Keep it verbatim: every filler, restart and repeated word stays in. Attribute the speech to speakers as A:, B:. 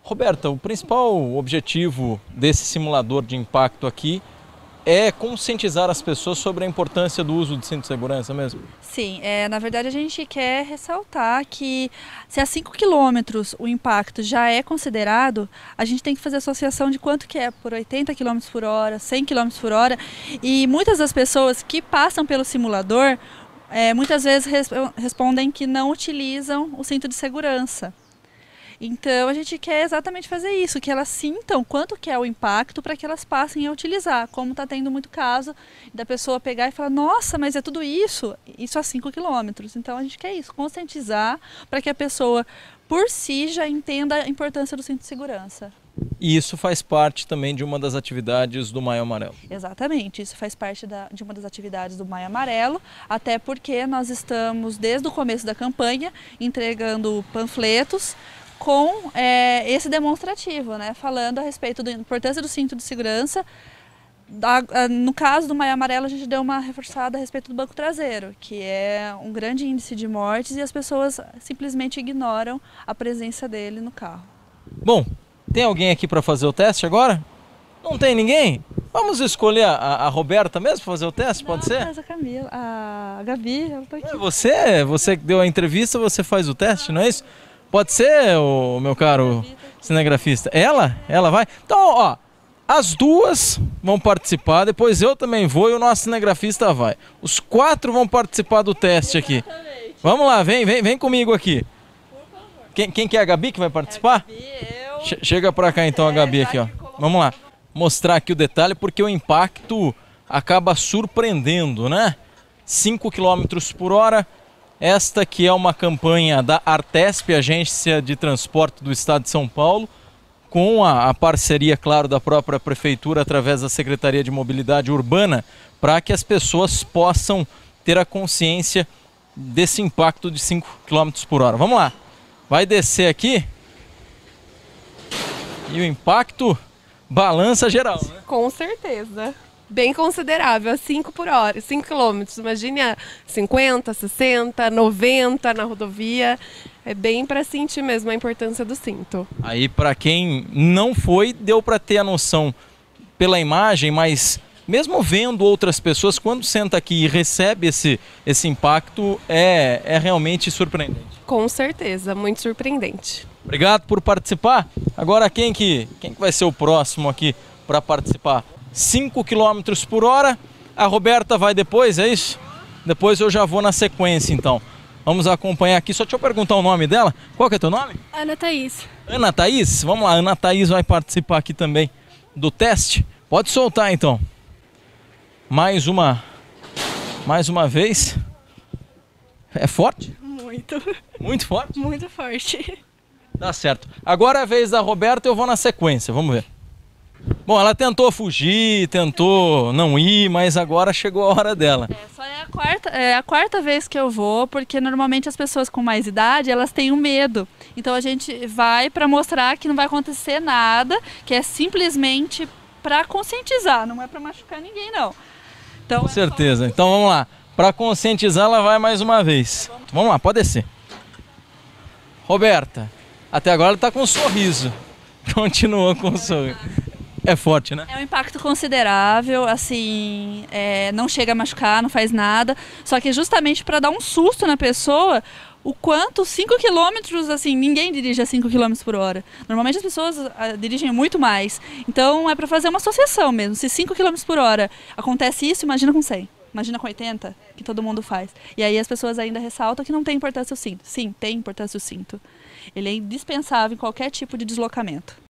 A: Roberta, o principal objetivo desse simulador de impacto aqui é conscientizar as pessoas sobre a importância do uso de cinto de segurança mesmo?
B: Sim, é, na verdade a gente quer ressaltar que se a cinco quilômetros o impacto já é considerado, a gente tem que fazer associação de quanto que é por oitenta quilômetros por hora, cem quilômetros por hora, e muitas das pessoas que passam pelo simulador, é, muitas vezes res respondem que não utilizam o cinto de segurança. Então a gente quer exatamente fazer isso, que elas sintam quanto que é o impacto para que elas passem a utilizar, como está tendo muito caso da pessoa pegar e falar, nossa, mas é tudo isso, isso a cinco quilômetros. Então a gente quer isso, conscientizar para que a pessoa por si já entenda a importância do cinto de segurança.
A: E isso faz parte também de uma das atividades do Maio Amarelo.
B: Exatamente, isso faz parte da, de uma das atividades do Maio Amarelo, até porque nós estamos desde o começo da campanha entregando panfletos com é, esse demonstrativo, né, falando a respeito da importância do cinto de segurança. Da, no caso do Maio Amarelo, a gente deu uma reforçada a respeito do banco traseiro, que é um grande índice de mortes e as pessoas simplesmente ignoram a presença dele no carro.
A: Bom, tem alguém aqui para fazer o teste agora? Não tem ninguém? Vamos escolher a, a Roberta mesmo para fazer o teste,
B: Não,
A: pode ser?
B: Faz a Camila, a Gabi, ela tá aqui.
A: É você, você que deu a entrevista, você faz o teste, não é isso? Pode ser, o meu caro cinegrafista. Ela? Ela vai? Então, ó, as duas vão participar, depois eu também vou e o nosso cinegrafista vai. Os quatro vão participar do teste aqui. Vamos lá, vem, vem, vem comigo aqui. Quem, quem que é a Gabi que vai participar? Che- Chega pra cá então a Gabi aqui, ó. Vamos lá. Mostrar aqui o detalhe porque o impacto acaba surpreendendo, né? cinco quilômetros por hora. Esta que é uma campanha da Artesp, Agência de Transporte do Estado de São Paulo, com a, a parceria, claro, da própria Prefeitura através da Secretaria de Mobilidade Urbana, para que as pessoas possam ter a consciência desse impacto de cinco quilômetros por hora. Vamos lá, vai descer aqui e o impacto balança geral, né?
C: Com certeza. Bem considerável, cinco por hora, cinco quilômetros. Imagine cinquenta, sessenta, noventa na rodovia. É bem para sentir mesmo a importância do cinto.
A: Aí para quem não foi, deu para ter a noção pela imagem, mas mesmo vendo outras pessoas, quando senta aqui e recebe esse, esse impacto, é, é realmente surpreendente.
C: Com certeza, muito surpreendente.
A: Obrigado por participar. Agora quem que, quem que vai ser o próximo aqui para participar? cinco quilômetros por hora, a Roberta vai depois, é isso? Depois eu já vou na sequência então. Vamos acompanhar aqui, só deixa eu perguntar o nome dela. Qual que é teu nome?
D: Ana Thaís.
A: Ana Thaís? Vamos lá, Ana Thaís vai participar aqui também do teste. Pode soltar então. Mais uma, mais uma vez. É forte?
D: Muito,
A: Muito forte?
D: muito forte.
A: Tá certo. Agora é a vez da Roberta, eu vou na sequência, vamos ver. Bom, ela tentou fugir, tentou não ir, mas agora chegou a hora dela.
B: É, só é a quarta, é a quarta vez que eu vou, porque normalmente as pessoas com mais idade, elas têm um medo. Então a gente vai para mostrar que não vai acontecer nada, que é simplesmente para conscientizar, não é para machucar ninguém não. Então,
A: Com
B: é
A: certeza.
B: só...
A: Então vamos lá. Para conscientizar, ela vai mais uma vez. Vamos lá, pode descer. Roberta, até agora ela está com um sorriso. Continua com um sorriso. É forte, né?
B: É um impacto considerável, assim, é, não chega a machucar, não faz nada, só que justamente para dar um susto na pessoa, o quanto cinco quilômetros, assim, ninguém dirige a cinco quilômetros por hora. Normalmente as pessoas ah, dirigem muito mais, então é para fazer uma associação mesmo. Se cinco quilômetros por hora acontece isso, imagina com cem. Imagina com oitenta, que todo mundo faz. E aí as pessoas ainda ressaltam que não tem importância o cinto. Sim, tem importância o cinto. Ele é indispensável em qualquer tipo de deslocamento.